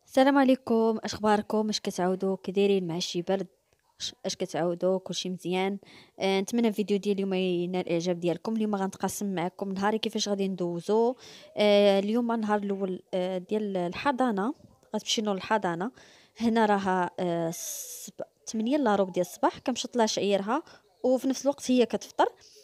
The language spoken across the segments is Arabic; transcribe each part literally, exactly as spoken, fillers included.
السلام عليكم، اش اخباركم؟ اش كتعاودوا كي دايرين مع شي برد؟ اش أش كتعاودوا كلشي مزيان؟ آه نتمنى الفيديو ديال اليوم ينال الاعجاب ديالكم. اليوم غنتقاسم معكم نهاري كيفاش غادي ندوزو. آه اليوم النهار الاول آه ديال الحضانه، غتمشيو للحضانه. هنا راها آه سب... ثمانية الا ربع ديال الصباح، كنمشط لها شعيرها وفي نفس الوقت هي كتفطر.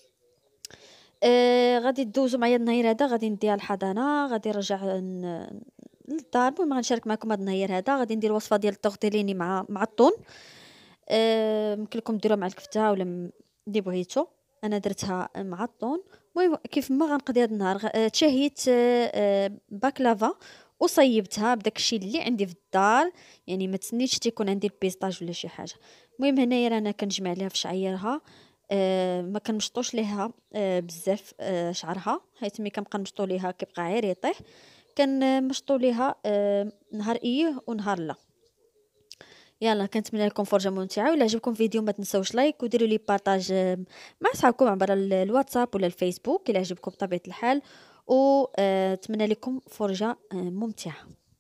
آه غادي دوزو معايا النهار هذا، غادي نديها الحضانه، غادي نرجع ن- للدار. المهم غنشارك معكم هذا النهار هذا. غادي ندير وصفه ديال الطورتيليني مع مع الطون. آه يمكن لكم ديروها مع الكفته ولا م- اللي بغيتو. انا درتها مع الطون. المهم كيف ما غنقضي هذا النهار، غ- آه، تشهيت آه آه، باكلافا وصيبتها بداك الشيء اللي عندي في الدار. يعني ما تسنيتش تيكون عندي البيستاج ولا شي حاجه. المهم هنايا رانا كنجمع ليها في شعيرها. آه ما كنمشطوش ليها آه بزاف آه شعرها، حيت ملي كنبقى نمشطو ليها كيبقى غير يطيح. كنمشطو ليها آه نهار ايه ونهار لا. يلا كنتمنى لكم فرجه ممتعه، ولا عجبكم الفيديو ما تنسوش لايك وديروا لي بارطاج آه، مع صحابكم عبر ال- الواتساب ولا الفيسبوك الا عجبكم بطبيعه الحال. ونتمنى لكم فرجه آه، ممتعه.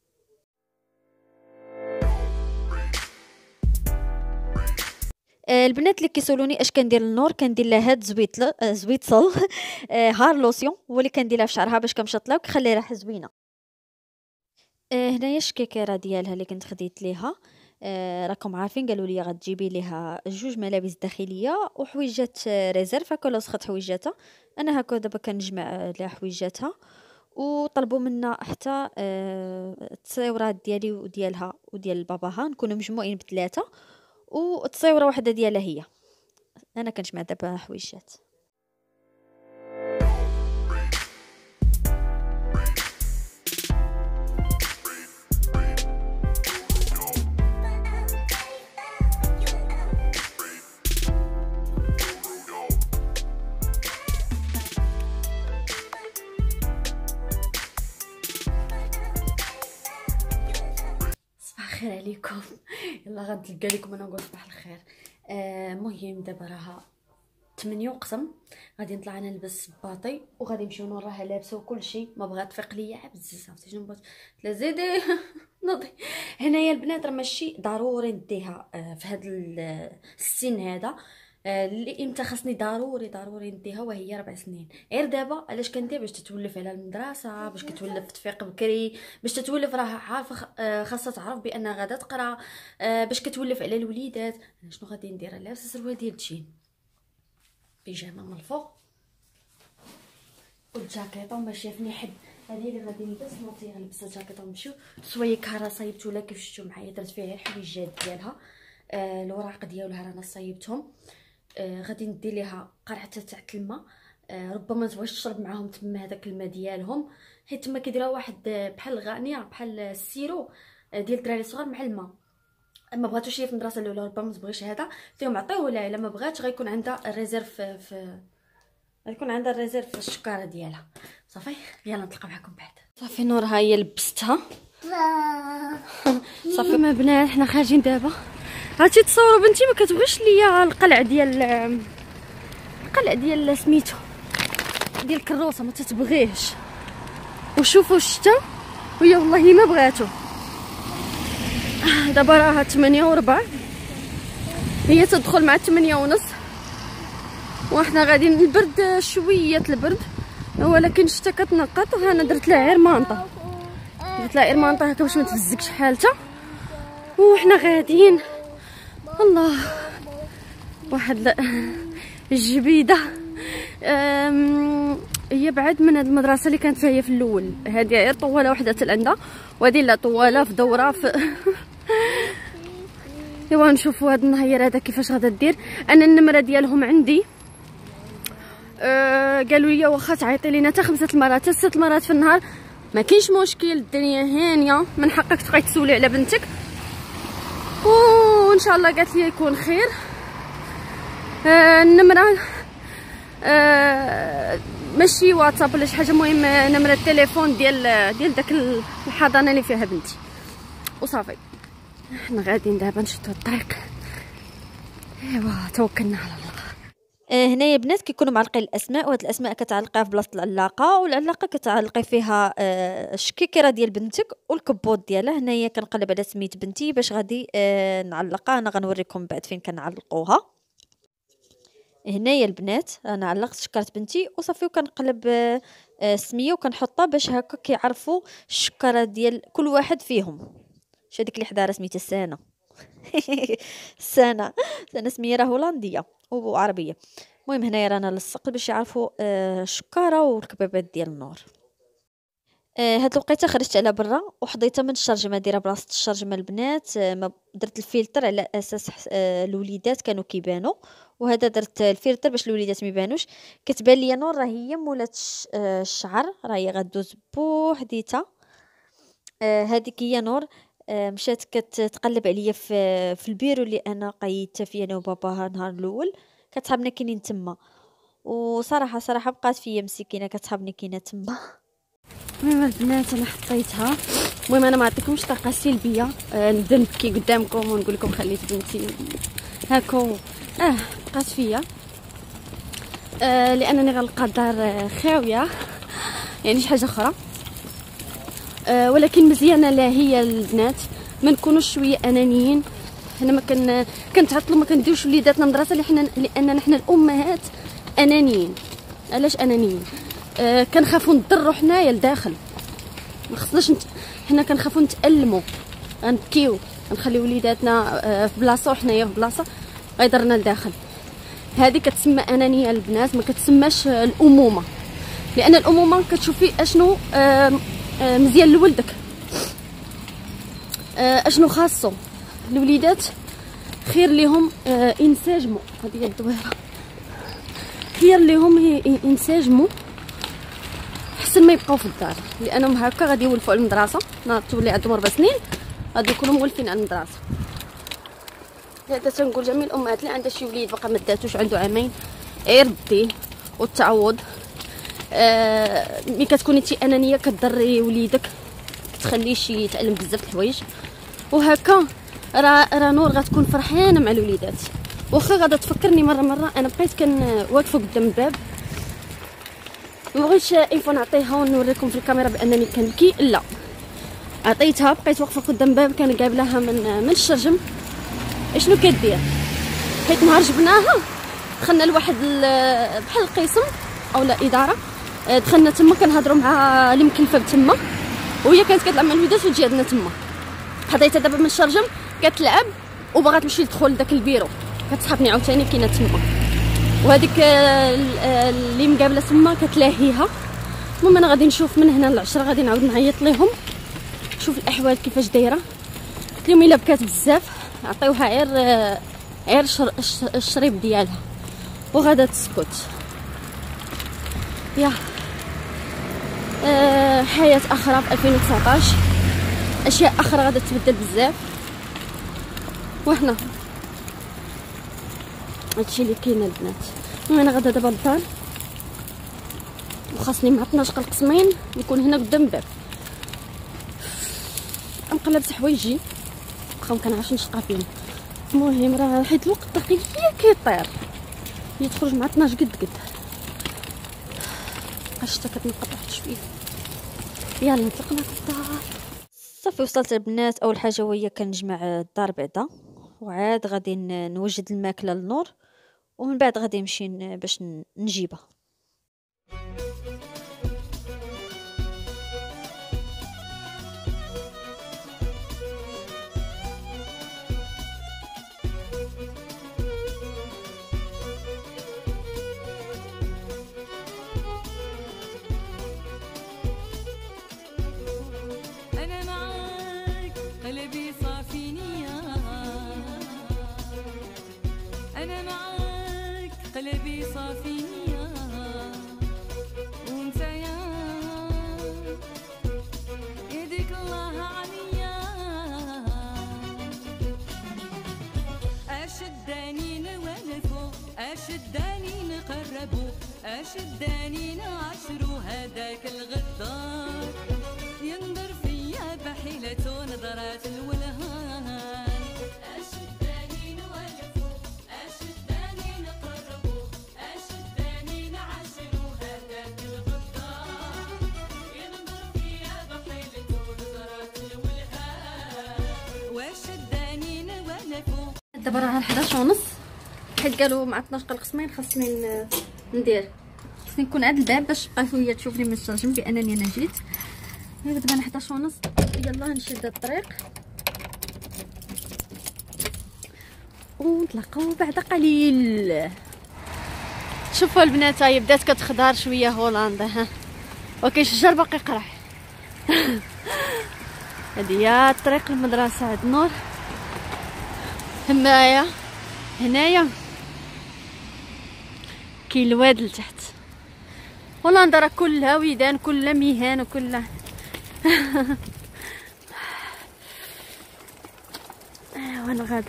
آه، البنات اللي كيسولوني اش كندير للنور، كندير لها هاد زويت زويت صل آه، هار لوسيون هو اللي كندير لها في شعرها باش كنمشط لها وكيخلي ريحه زوينه. آه، هنايا الشكيكيره ديالها اللي كنت خديت ليها. آه، راكم عارفين قالوا لي غتجيبي ليها جوج ملابس داخليه وحويجات آه، ريزيرف، هكا ولا وسخت حويجاتها. انا هكا دابا كنجمع آه، لها حويجاتها. وطلبوا منا حتى آه، التصاورات ديالي وديالها وديال باباها نكونوا مجموعين بثلاثه، وتصاوره واحده ديالها هي. انا كنجمع دابا حويجات. صباح الخير عليكم. يلا غنتلقى لكم انا نقول صباح الخير. المهم آه دابا راها ثمانية وقسم. غادي نطلع انا نلبس باطي وغادي نمشيو نوراها لابسه وكل شيء. ما بغات تفيق ليا بزاف، عرفتي شنو بغات؟ لا زيدي نوضي. هنايا البنات راه ماشي ضروري نديها آه في هذا السن هذا. آه، اللي امتى خاصني ضروري ضروري نديها وهي ربع سنين. غير دابا علاش كندير؟ باش تتولف على المدرسه، باش كتولف تفيق بكري، باش تتولف راه عارفه خ- آه، خاصها تعرف بان غادا تقرا. آه، باش كتولف على الوليدات. أنا شنو غادي ندير؟ لابسه سروال ديال الجين، بيجامه من الفوق والجاكيطه ماشيه فني حد. هذه اللي غادي نلبس، نوضي غنلبس الجاكيطه ونمشيو. سويك راه صايبت ولا كيف شفتوا معايا درت فيها الحويجات ديالها. آه الوراق ديالها رانا صايبتهم. آه غادي ندير ليها قرعه تاع الماء. آه ربما ما تبغيش تشرب معاهم تما هذاك الماء ديالهم، حيت تما كيديروا واحد آه، بحال غانيه بحال السيرو آه ديال الدراري الصغار مع الماء. ما بغاتوش هي في المدرسه الاولى، ربما ما تبغيش هذا فيهم عطيوه لها. الا ما بغاتش غيكون عندها الريزيرف في غيكون عندها الريزيرف في الشكاره ديالها. صافي يلا نتلاقى معكم بعد. صافي نور ها هي لبستها. صافي ما بنات حنا خارجين دابا. هاتي تصوروا بنتي ما كتبغيش ليا القلع ديال القلع ديال سميتو ديال الكروسه، ما تتبغيهش. وشوفوا الشتا وهي والله ما بغاتو. دابا راها ثمانية وربع، هي تدخل مع ثمانية ونص، وحنا غاديين. البرد شويه البرد، ولكن الشتا كتنقط. وهنا درت لها غير مانطه، درت لها غير مانطه هكا باش ما تهزكش حالتها. وحنا غاديين. الله واحد الجبيده. هي بعد من هاد المدرسه اللي كانت هي في الاول. هذه غير طواله وحده حتى عندها، وهذه لا طواله في دوره في ايوا نشوفوا هاد النهار هذا كيفاش غادا دير. انا النمره ديالهم عندي. أه قالوا لي واخا تعيطي لينا حتى خمسه المرات حتى سته المرات في النهار ما كاينش مشكل، الدنيا هانيه، من حقك تبقاي تسولي على بنتك. وان شاء الله قالت لي يكون خير. أه النمره أه ماشي واتساب ولا شي حاجه، المهم نمره التليفون ديال ديال داك الحضانه اللي فيها بنتي. وصافي حنا غاديين دابا نشدو الطريق. ايوا توكلنا على الله. آه، هنايا البنات كيكونوا معلقين الاسماء، وهاد الاسماء كتعلقيها في بلاصه العلاقه، والعلاقه كتعلقي فيها آه، الشكيكيره ديال بنتك والكبوط ديالها. هنايا كنقلب على سميت بنتي باش غادي آه، نعلقها. انا غنوريكم بعد فين كنعلقوها. هنايا البنات انا علقت شكرة بنتي وصافي، وكنقلب آه، آه، السميه وكنحطها باش هكا كيعرفوا الشكره ديال كل واحد فيهم. شو هذيك اللي حدا راه سميتها سنه. سنه سنه سميه راه هولنديه وعربيه. المهم هنايا رانا لصقت باش يعرفوا آه، الشكاره والكبابات ديال النور. آه، هاد الوقيته خرجت على برا وحضيتها من الشرجمه، دايره بلاصه الشرجمه البنات. آه، ما درت الفلتر على اساس حس- آه، الوليدات كانوا كيبانوا، وهذا درت الفلتر باش الوليدات ما يبانوش. كتبان ليا نور راه هي مولات الش- آه، الشعر، راه هي غدوز بوحديتها. آه، هذيك هي نور. آه، مشات كتقلب عليا في في البيرو اللي انا قيدتها فيه انا وباباها النهار الاول. كتصحابنا كاينين تما، وصراحه صراحه بقات فيا مسكينه كتصحابني كاينه تما. المهم البنات انا حطيتها. المهم انا ما عطيكمش طاقه سلبيه، آه نبدا نبكي قدامكم ونقول لكم خليت بنتي هاكو. اه بقات فيا، آه لانني غنلقى الدار آه خاويه، يعني شي حاجه اخرى. آه ولكن مزيانه لا هي البنات ما نكونوش شويه انانيين. حنا ما كن كنتعطلوا، ما كنديوش وليداتنا مدرسه لحنا لاننا حنا الامهات انانيين. علاش انانيين؟ آه كنخافوا نضروا حنايا لداخل، ما خصناش نت... حنا كنخافوا نتألموا، غنبكيو، غنخليو وليداتنا آه في بلاصه وحنايا في بلاصه غيضرنا لداخل. هذه كتسمى انانيه البنات، ما كتسماش آه الامومه. لان الامومه كتشوفي اشنو آه آه مزيان لولدك، آه اشنو خاصو. الوليدات خير ليهم آه ينسجموا، هذه هي الدويره، خير ليهم ينسجموا احسن ما يبقاو في الدار، لانهم هكا غادي يولفوا على المدرسه. نهار تولي عندهم اربع سنين غادي يكونوا مولفين على المدرسه. هذا تنقول جميع الامهات اللي عندها شي وليد باقا ما داتوش عنده عامين، غير ديه والتعوض. آه ملي كتكوني انت انانيه كتضري وليدك، تخليش يتعلم بزاف د الحوايج، وهكا راه راه نور غتكون فرحانه مع الوليدات. واخا غادا تفكرني مره مره انا بقيت كان واقفه قدام الباب، ما بغيتش ايفون نعطيها ونوريكم في الكاميرا بانني كنبكي، لا عطيتها. بقيت واقفه قدام الباب كان قابلها من من الشرجم. اشنو كدير؟ حيت نهار جبناها دخلنا لواحد بحال القسم او لا اداره، دخلنا تما كنهضروا مع اللي مكلفه بتما، وهي كانت كتلعب مع الوليدات وتجي عندنا تما. حطيتها دابا من الشرجم كتلعب وباغا تمشي تدخل لذاك البيرو، كتصحابني عاوتاني كاينه تما، وهذيك اللي مقابله تما كتلاهيها. المهم انا غادي نشوف من هنا للعشرة غادي نعاود نعيط ليهم نشوف الاحوال كيفاش دايره. قلت لهم الا بكات بزاف عطيوها غير غير الشريب ديالها وغادا تسكت. يا أه حياه اخرى في ألفين وتسعطاش، اشياء اخرى غادا تبدل بزاف، وحنا هادشي اللي كاين البنات. المهم انا غادا دابا للدار وخاصني مع اثناش القسمين نكون هنا قدام الباب. نبقى لابسه حوايجي واخا مكنعرفش نشقى فيهم. المهم راه حيت الوقت دقيق كيطير، هي تخرج مع اثناش قد قد الشتا كتنقط واحد شويه. يلا نطلقنا في الدار. صافي وصلت البنات. اول حاجه وهي كنجمع الدار بعدا، وعاد غادي نوجد الماكله للنور، ومن بعد غادي نمشي باش نجيبها. قلبي صافي نية وانت يا يديك الله عليا. اشداني نولفو، اشداني نقربو، اشداني نعشرو هداك الغدار ينظر فيا بحيلته نظرات الولهان. اشداني نولفو، اشداني نقربو، دابا راه حداش ونص، حيت قالوا مع اثناش قسمين خاصني ندير، خاصني نكون عند الباب باش تبقى شويه تشوفني من الشاجم بانني انا جيت. دابا انا حداش ونص، يلا نشد الطريق ونتلاقاو بعد قليل. شوفوا البنات هاي بدات كتخضر شويه هولندا، ها وكاين شجر باقي قرح. هادي هي طريق المدرسه عند نور. هنايا هنايا كاين الواد لتحت. هولندا راه كلها ويدان، كلها ميهان وكلها وانا غادا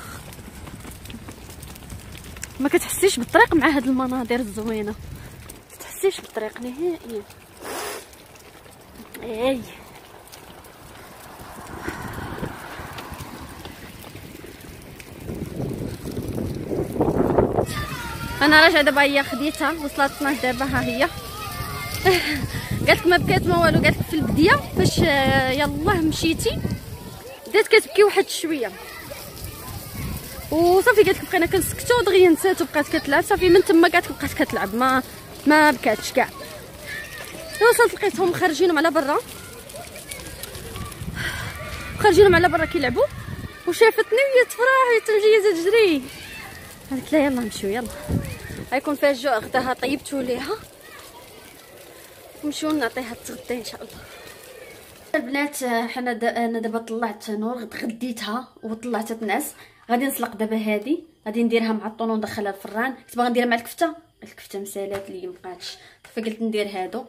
ما كتحسيش بالطريق مع هاد المناظر الزوينه، ما تحسيش بالطريق نهائيا. اي انا راجعه دابا، هي خديتها وصلتنا دابا، ها هي. قالت ما بكات ما والو، قالت في البديه فاش يلاه مشيتي بدات كتبكي واحد شويه وصافي، قالت بقينا كنسكتو ودغيا نسات وبقات كتلعب. صافي من تما قالت بقات كتلعب، ما ما بكاتش كاع. وصلت لقيتهم خارجينهم على برا، خارجينهم على برا كيلعبوا، وشافتني وهي تفرح وهي تمشي تجري. قالت لا يلا نمشيو، يلا غيكون فيها الجوع غداها طيبتو ليها نمشيو نعطيها تغدى ان شاء الله. البنات حنا دا انا دابا طلعت نور، غديتها وطلعت تنعس. غادي نسلق دابا هادي، غادي نديرها مع الطون وندخلها الفران. كنت باغا نديرها مع الكفته، الكفته مسالات لي مبقاتش، فقلت ندير هادو.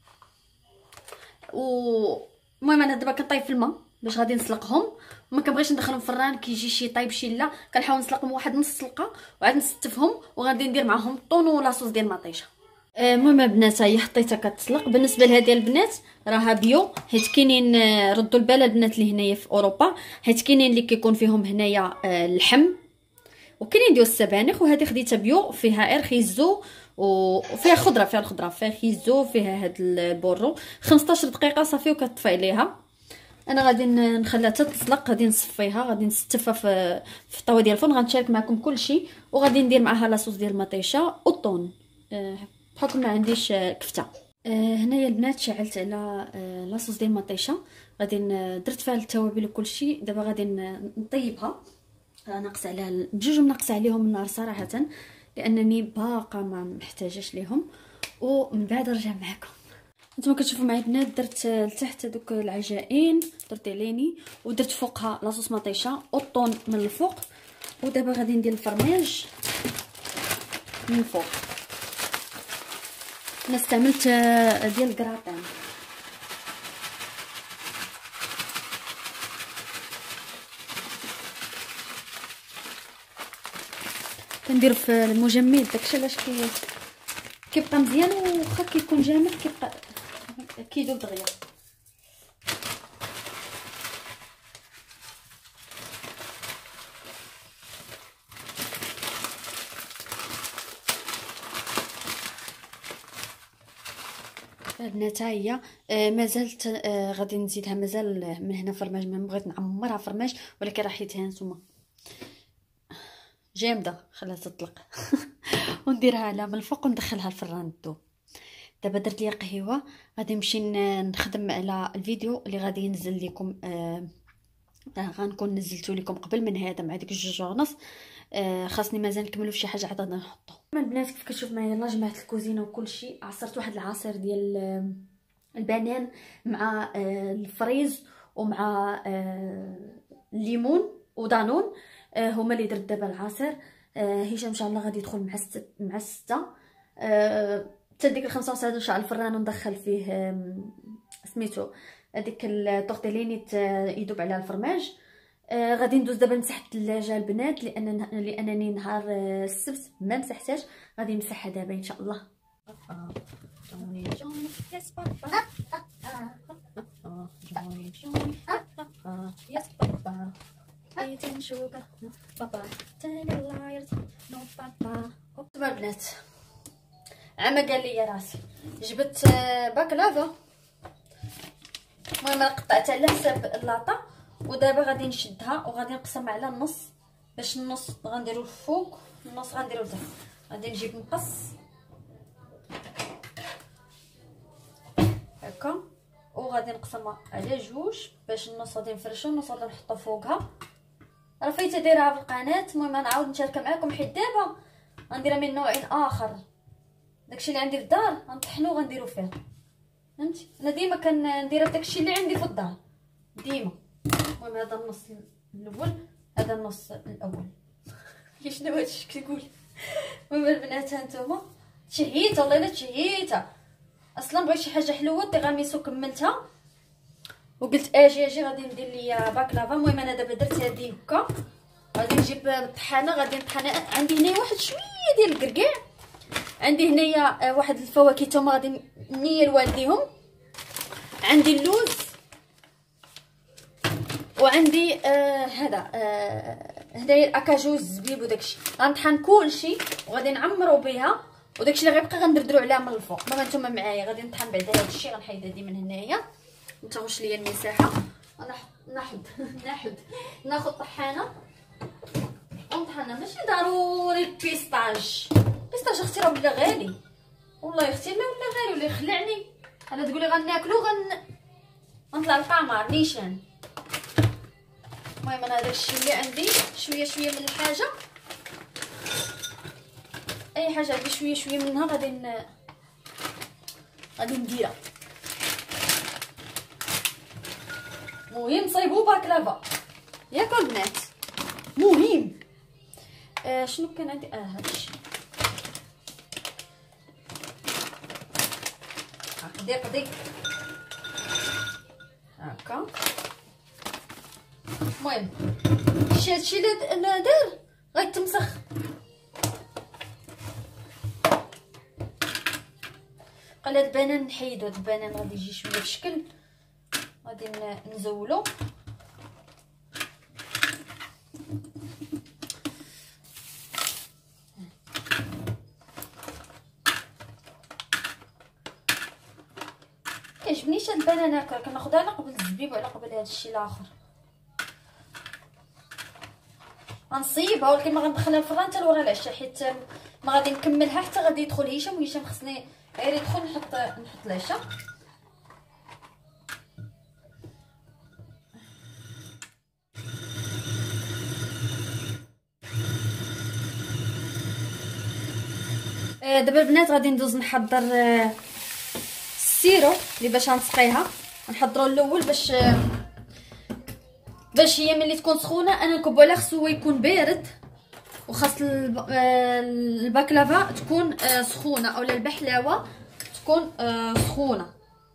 و المهم انا دابا كنطيب في الماء باش غادي نسلقهم، وما كنبغيش ندخلهم في الفران كيجي شي طايب شي لا، كنحاول نسلقهم واحد نص سلقه وعاد نستفهم، وغادي ندير معاهم الطون ولاصوص ديال المطيشه. المهم البنات هي حطيتها كتسلق. بالنسبه لهذه البنات راها بيو، حيت كاينين ردوا البال البنات اللي هنايا في اوروبا، حيت كاينين اللي كيكون فيهم هنايا اللحم وكاينين ديال السبانخ، وهذه خديتها بيو فيها ارخيزو وفيها خضره، فيها الخضره فيها خيزو، فيها هاد البورو. خمسطاش دقيقه صافي وكتطفي عليها. انا غادي نخليها تتسلق، غادي نصفيها، غادي نستفها في في الطاوه ديال الفرن، غنشارك معكم كلشي، وغادي ندير معها لاصوص ديال المطيشه والطون بحكم ما عنديش كفته. آه هنايا البنات شعلت على آه لاصوص ديال المطيشه، غادي درت فيها التوابل وكلشي. دابا غادي نطيبها، راه ناقص عليها بجوج، ناقص عليهم النار صراحه لانني باقا ما محتاجاش ليهم، ومن بعد نرجع معكم. نتوما كتشوفوا معايا البنات درت لتحت هذوك العجائن، درت عليني ودرت فوقها لاصوص مطيشه والطون من الفوق. ودابا غادي ندير الفرماج من فوق. انا استعملت ديال الكراتان. كندير في المجمد داكشي علاش كي كيبقى مزيان، وخا كيكون جامد كيبقى كيذوب دغيا. البنات هي آه مازالت آه غادي نزيدها، مازال من هنا فرماج، ما بغيت نعمرها فرماج ولكن راه حيتها نتوما جامده، خليها تطلق ونديرها على من الفوق وندخلها الفران تذوب. دابا درت لي قهوه، غادي نمشي نخدم على الفيديو اللي غادي ينزل لكم. آه غنكون نزلته لكم قبل من هذا مع ديك الجوج ونص. آه خاصني مازال نكملوا في شي حاجه عاد نحطو. البنات كيف كتشوف معايا يلاه جمعت الكوزينه وكلشي. عصرت واحد العصير ديال البنان مع آه الفريز ومع آه الليمون ودانون، آه هما اللي درت دابا العصير. آه هشام ان شاء الله غادي يدخل مع الست مع السته آه حتى ديك الخمسة ونص نشعل الفران وندخل فيه آه سميتو هذيك الطورتيليني يذوب عليها الفرماج. آه غادي ندوز دابا نمسح الثلاجه البنات، لان لانني نهار آه السبت ما مسحتهاش، غادي نمسحها دابا ان شاء الله. البنات عما قال لي راسي جبت آه باكلافا، المهم انا قطعتها على حساب اللاطه، ودابا غادي نشدها وغادي نقسمها على النص باش النص غنديرو الفوق النص غنديرو لتحت. غادي نجيب مقص هكا وغادي نقسمها على جوج باش النص غادي نفرشو النص غادي نحطو فوقها. راه فايته دايرها في القناه، المهم نعاود نشاركها معكم حيت دابا غنديرها من نوع اخر. داكشي اللي عندي في الدار غنطحنو وغنديرو فيه، فهمتي؟ انا ديما كندير داكشي اللي عندي في الدار ديما. المهم هذا النص الاول هذا النص الاول يا شنو هادشي كتقول. المهم البنات هانتوما تشهيت والله الا تشهيت اصلا بغيت شي حاجه حلوه التيراميسو كملتها وقلت اجي اجي غادي ندير ليا باكلافا. المهم انا دابا درت هذه هكا غادي نجيب الطحانه غادي نطحن. عندي هنايا واحد شويه ديال الكركاع، عندي هنايا واحد الفواكه توما غادي نير والديهم، عندي اللوز وعندي آه هذا آه هنايا الاكاجو الزبيب وداكشي. غنطحن كلشي وغادي نعمرو بها وداكشي اللي غيبقى غندردرو عليها من الفوق. ما نتوما معايا غادي نطحن بعدا هادشي. غنحيد هادي من هنايا ما تاخذش ليا المساحه. نحط نحد نحد ناخذ طحانه ونطحنها. ماشي ضروري البيستاج، البيستاج اختي راه ولا غالي والله يا اختي، ما ولا غالي ولا يخلعني. انا تقولي غناكلو غن غنطلع القمر نيشان. المهم انا داكشي اللي عندي شويه شويه من الحاجه، اي حاجه عندي شويه شويه منها غادي ن... غادي نديرها. مهم صايبو باكلافا ياك البنات مهم. آه شنو كان عندي؟ اه هادشي قدي قدي هكا. المهم شي هادشي اللي دار غيتمسخ. قال هاد البنان نحيدو، هاد البنان غادي يجي شويه في شكل غادي نزولو. كيعجبنيش هاد البنان هكا، كناخدها على قبل الزبيب وعلى قبل هاد الشيء الاخر. غنصيبها ولكن ما غندخلها الفران حتى لورا العشاء حيت ما غادي نكملها حتى غادي يدخل هشام وهشام خصني غير يدخل نحط نحط العشاء. دابا البنات غادي ندوز نحضر السيرو اللي باش غنسقيها. نحضروا الاول باش باش هي ملي تكون سخونه انا نكبو عليها. خصو هو يكون بارد وخاص الباكلافا تكون سخونه اولا البحلاوه تكون سخونه.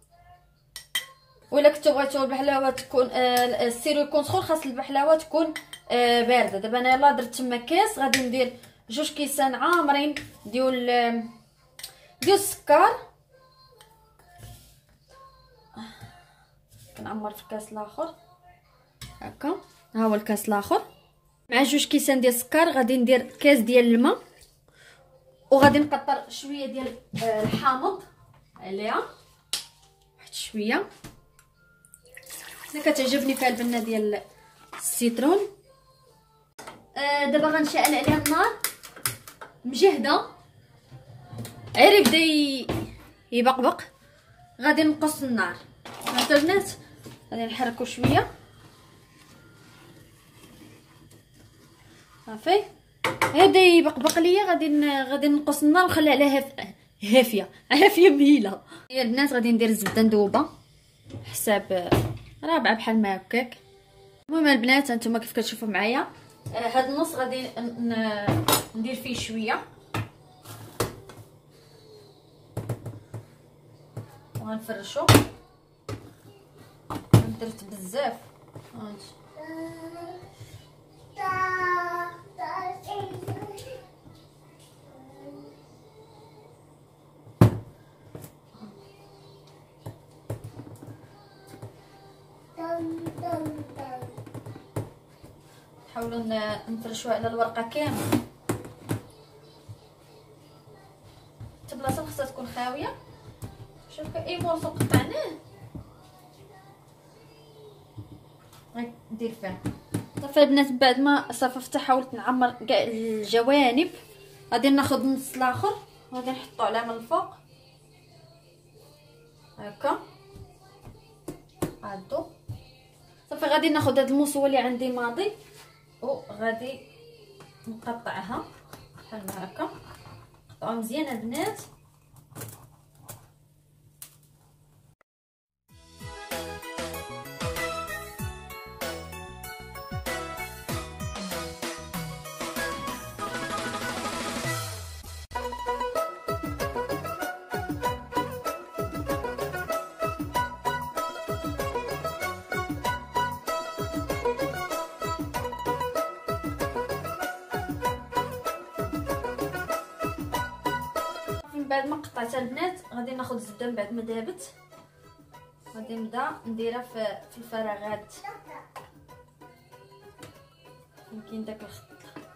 ولا كنتو بغيتو البحلاوه تكون السيرو يكون سخون خاص البحلاوه تكون بارده. دابا انا يلاه درت تما كاس غادي ندير جوج كيسان عامرين ديال ديال السكر. كنعمر في الكاس الاخر هكا. ها هو الكاس الاخر مع جوج كيسان ديال السكر. غادي ندير كاس ديال الماء وغادي نقطر شويه ديال الحامض عليها واحد شويه. انا كتعجبني فيها البنه ديال السيترون. آه دابا غنشعل عليها النار مجهده عير يبدا يبقبق. غادي نقص النار هانتو البنات. غادي نحركو شويه صافي يبدا يبقبق ليا. غادي غادي نقص النار ونخلي عليها هاف... هافيه هافيه مهيله. يا البنات غادي ندير الزبده مذوبه حساب رابعه بحال ما هكاك. المهم البنات هانتوما كيف كتشوفوا معايا هاد النص غادي ندير فيه شويه وغنفرشو. درت بزاف هانتي نحاولوا نفرشوها على الورقه كامل. حتى بلاصه خصها تكون خاويه. شوف اي مورسو قطعناه غندير فيه صافي البنات بعد ما صففت حاولت نعمر كاع الجوانب. غادي ناخذ النص الاخر غادي نحطو على من الفوق هكا عادو. صافي غادي ناخذ هاد الموسوه اللي عندي ماضي وغادي نقطعها بحال هكا. قطعوها مزيان البنات. بعد ما قطعتها البنات غادي ناخذ الزبده من بعد ما ذابت غادي نبدا نديرها في في الفراغات فين كاين داك الخط.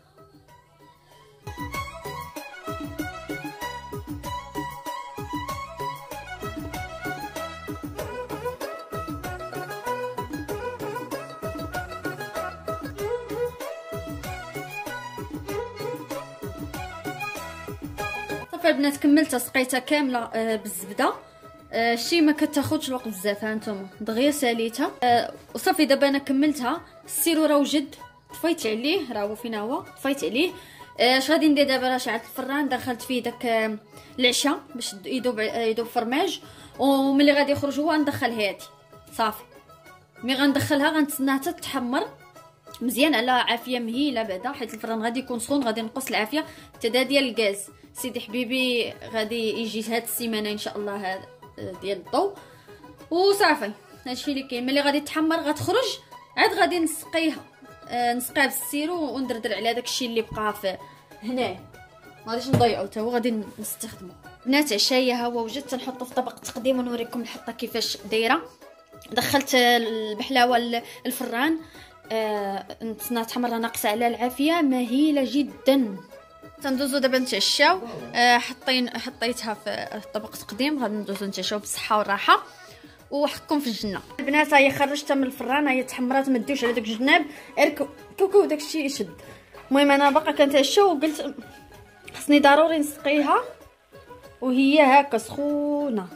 صافي البنات كملتها سقيتها كامله آه بالزبده. آه شي ما كتاخذش الوقت بزاف هانتوما دغيا ساليتها. آه وصافي دابا انا كملتها. السيرو راه وجد طفيت عليه راه هو فين هو طفيت عليه. اش آه غادي ندير دابا؟ راه شعلت الفران دخلت فيه داك آه العشاء باش يذوب يذوب فرماج وملي غادي يخرج هو ندخل هادي صافي. مي غندخلها غنتسناها حتى تحمر مزيان على عافيه مهيله بعدا حيت الفران غادي يكون سخون غادي نقص العافيه حتى ديال الغاز. سيدي حبيبي غادي يجي هاد السيمانه ان شاء الله هذا ديال الضو وصافي هادشي اللي كاين. ملي غادي تحمر غتخرج عاد غادي نسقيها آه نسقيها بالسيرو وندردر على داكشي اللي بقى في هنا ما غاديش نضيعو حتى هو غادي نستخدمو. بنات عشايه ها هو وجدت نحطو في طبق تقديم ونوريكم الحطه كيفاش دايره. دخلت البحلاوه الفران آه نتسنى تحمر ناقصه على العافيه مهيله جدا. تندوزو دابا نتعشاو. آه حطين حطيتها في طبق تقديم غادي ندوزو نتعشاو بالصحه والراحه وحكم في الجنه. البنات هي خرجتها من الفران هي تحمرات ما ديوش على داك الجناب غير كوكو داكشي يشد. المهم انا باقا كنتعشاو وقلت خصني ضروري نسقيها وهي هكا سخونه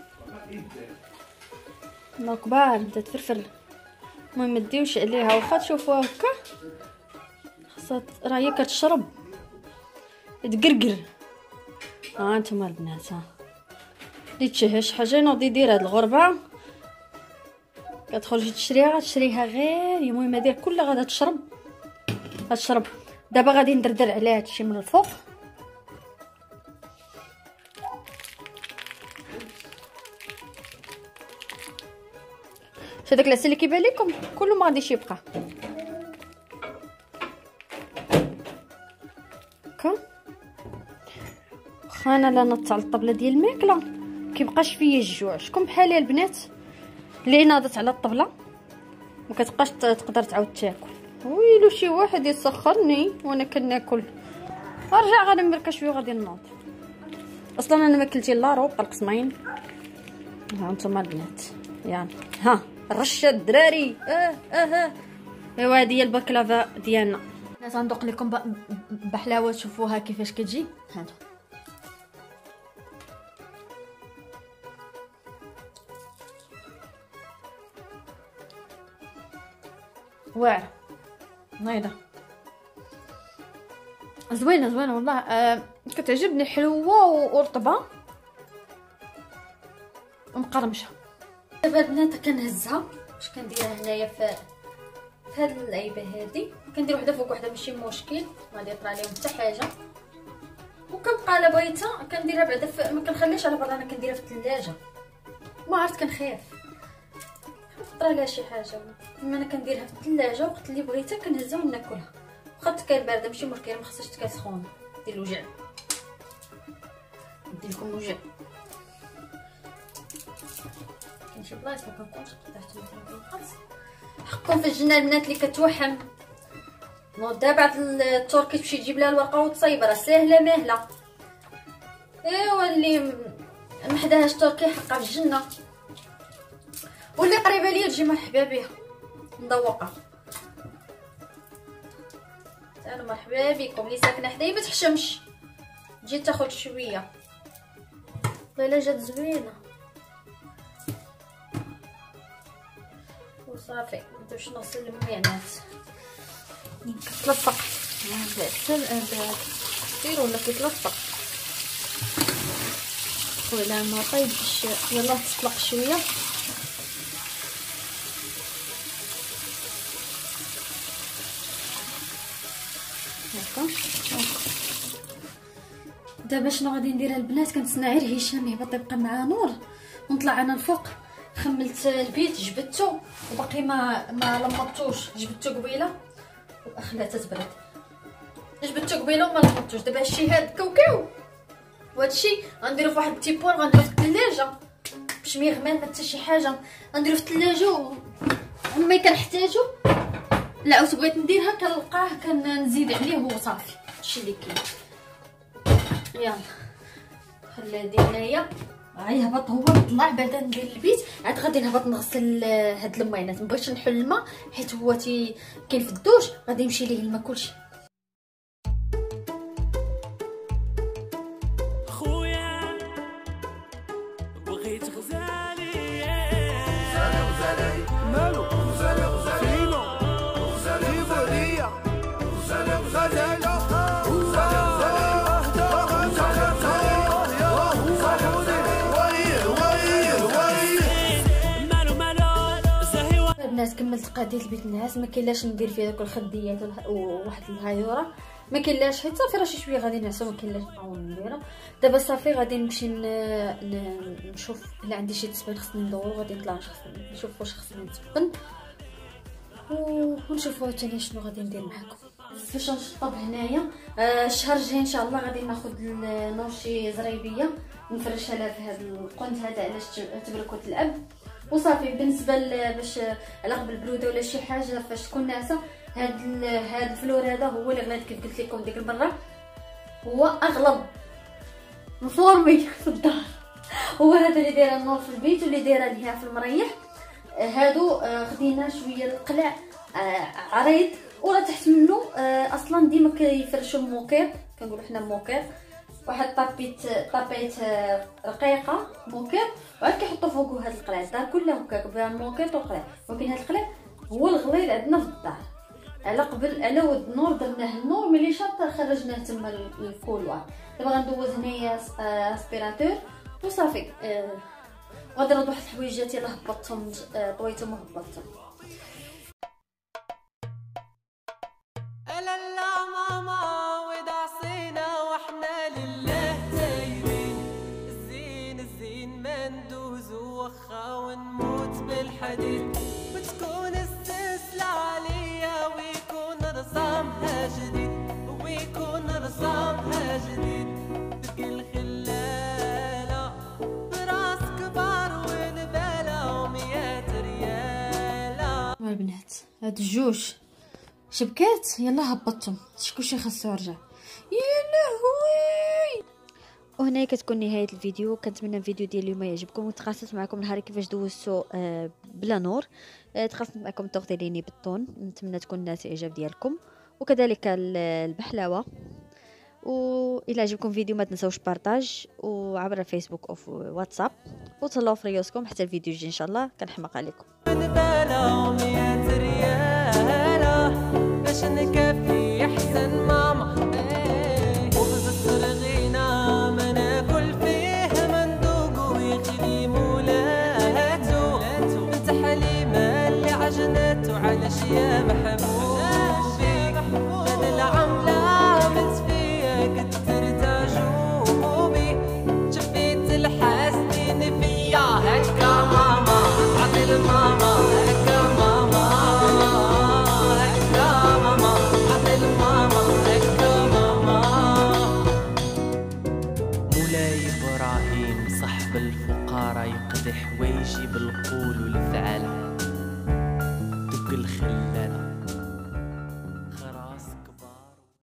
الله كبار بدات تفرفر. المهم ما ديوش عليها واخا تشوفوها هكا خاصها راه هي كتشرب تقرقر. ها انتما البنات ها اللي تشهش حاجه نوضي دير هاد الغربه كتخرجي تشريها تشريها غير المهم دير كلها غادا تشرب غتشرب. دابا غادي ندردر عليها هادشي من الفوق. هذاك العسل اللي كيبان لكم كله ما غاديش يبقى هكا. واخا انا لا نط على الطبله ديال الماكله كيبقاش فيا الجوع. شكون بحالي البنات اللي ناضت على الطبله ما كتبقاش تقدر تعاود تاكل؟ ويلو شي واحد يسخرني وانا كناكل. ارجع غادي نبركا شويه وغادي نوض. اصلا انا ما كلتي لا روب القسمين. ها انتم البنات يعني ها رشه الدراري اه اه اه ايوا هذه هي البكلافه ديالنا. انا غندوق لكم بحلاوه تشوفوها كيفاش كتجي. هانتو واعره نايضه زوينه زوينه والله. آه كتعجبني حلوه ورطبه ومقرمشه. دابا البنات كنهزها واش كنديرها هنايا في في هاد اللعيبه هادي كندير وحده فوق وحده ماشي مشكل ما غادي يطلع لهم حتى حاجه. وكنبقى الا بغيتها كنديرها بعدا ما كنخليش على برا انا كنديرها في الثلاجه ما عرفت كنخاف طرا لها شي حاجه. اما انا كنديرها في الثلاجه وقت اللي بغيتها كنهزها وناكلها واخا تكال بارده ماشي مشكل ما خصهاش تكال سخونه. دير الوجع ندير لكم الوجع كاين شي بلايص ما كنكونش قطعت مثلا كنقص. حكم في الجنه البنات اللي كتوحم نوضها بعد التركي تمشي تجيب لها الورقه وتصايب راه ساهله ماهله. ايوا اللي ما حداهاش تركي حقها في الجنه واللي قريبه ليا تجي مرحبا بها مذوقه. اهلا مرحبا بكم. اللي ساكنه حدايا ما تحشمش، تجي تاخذ شويه. والله جات زوينه وصافي. ندوش نغسل المعينات كتلطق هذا السل هذا كثير ولا كيتلطق. ولا ما طيبش يلا تطلق شويه. هكا دابا شنو غادي ندير البنات؟ كنتسنى غير هشام يهبط يبقى مع نور ونطلع انا الفوق. خملت البيت جبدته وباقي ما ما لمطوش. جبدته قبيله وخلاتها تبرد. جبدته قبيله وما لمطوش. دابا هادشي هاد كاوكاو وهادشي غنديرو فواحد التيبون غنديرو في الثلاجه باش ما يغمر ما حتى شي حاجه. غنديرو في الثلاجه وملي كنحتاجو لا عاود بغيت نديرها كنلقاه كنزيد عليه وصافي. هادشي اللي كاين. يلا خلي هادي هنايا غيهبط هو طلع. بعدا ندير البيت عاد غادي نهبط نغسل هاد الماينات. مبغيتش نحل الماء حيت هو تي كاين في الدوش غادي يمشي ليه الماء كلشي. خويا بغيت غزالي مالو غزالي غزالي غزالي غزالي غزالي الناس. كملت قضيه البيت الناس ما كاينلاش ندير فيها داك الخديات وواحد الهايوره ما كاينلاش حيت صافي راه شي شويه غادي نعسو ما كاينلاش نعاود نديرها. دابا صافي غادي نمشي نشوف الا عندي شي تسبان خصني ندور. غادي نطلع نشوف واش خصني نتسبن ونشوفوا عاوتاني شنو غادي ندير معكم. فاش نشطب هنايا الشهر الجاي ان شاء الله غادي ناخذ نور شي زريبيه نفرشها لها في هذا القنت هذا علاش تبرك وتلعب وصافي. بالنسبه باش على قبل البروده ولا شي حاجه فاش تكون ناعسه هاد هاد الفلور هذا هو اللي غليت كيف قلت لكم ديك المره. هو اغلب مفورمي في الدار. هو هذا اللي دايره النور في البيت واللي دايره ليها في المريح. هادو خدينا شويه القلع عريض وراه تحت منه اصلا ديما كيفرشوا الموكيط. كنقولوا حنا موكيط واحد طابيت طابيت رقيقه موكيط وعاد كيحطوا فوقه هاد القلع. الدار كلها هكاك بها موكيط وقلع. ولكن هاد القلع هو الغليظ عندنا في الدار. على قبل على ود النور درناه النور ملي شاط خرجناه تما الكولوار. دابا غندوز هنايا اسبيراتور وصافي. آه غادي نرد واحد الحويجات يلاه هبطتهم طويتهم وهبطتهم. وتكون السلسلة عليا ويكون رسامها جديد ويكون رسامها جديد. تبقي الخلالة براس كبار ونبالة وميات ريالة. البنات هاد الجوج شبكات يلا هبطتهم. شكون شي خاصو يرجع. يا لهوي. وهنا كتكون نهايه الفيديو. كنتمنى الفيديو ديال اليوم يعجبكم وتخاصت معكم نهار كيفاش دوزتو آه بلا نور. آه تخاصت معكم تغطيليني بالطون. نتمنى تكون نالت الاعجاب ديالكم وكذلك البحلاوه. والى عجبكم الفيديو ما تنساوش بارطاج وعبر الفيسبوك او واتساب. وتهلاو في ريوسكم حتى الفيديو الجاي ان شاء الله. كنحماق عليكم. باش نكفي احسن ماما وخذ الصرغينا ما ناكل فيه مندوق ويخلي مولاتو بنت حليمه اللي عجنته على شيا محبوبي. هذا العمله بنت فيا كتر تعجوبي. شفيت الحاسدين فيا هكا ماما عطي الماما هكا ماما هكا ماما عطي الماما هكا ماما. مولاي ابراهيم صاحب الفقراء يقضي حوايجي بالقول والفعل. دق الخلال